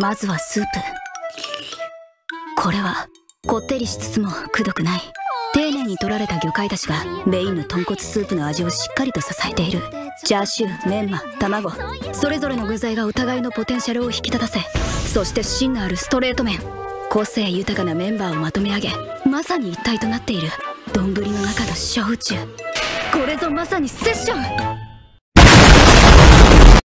まずはスープ。これはこってりしつつもくどくない。丁寧に取られた魚介だしがメインの豚骨スープの味をしっかりと支えている。チャーシュー、メンマ、卵、それぞれの具材がお互いのポテンシャルを引き立たせ、そして芯のあるストレート麺、個性豊かなメンバーをまとめ上げ、まさに一体となっている丼の中の小宇宙。これぞまさにセッション。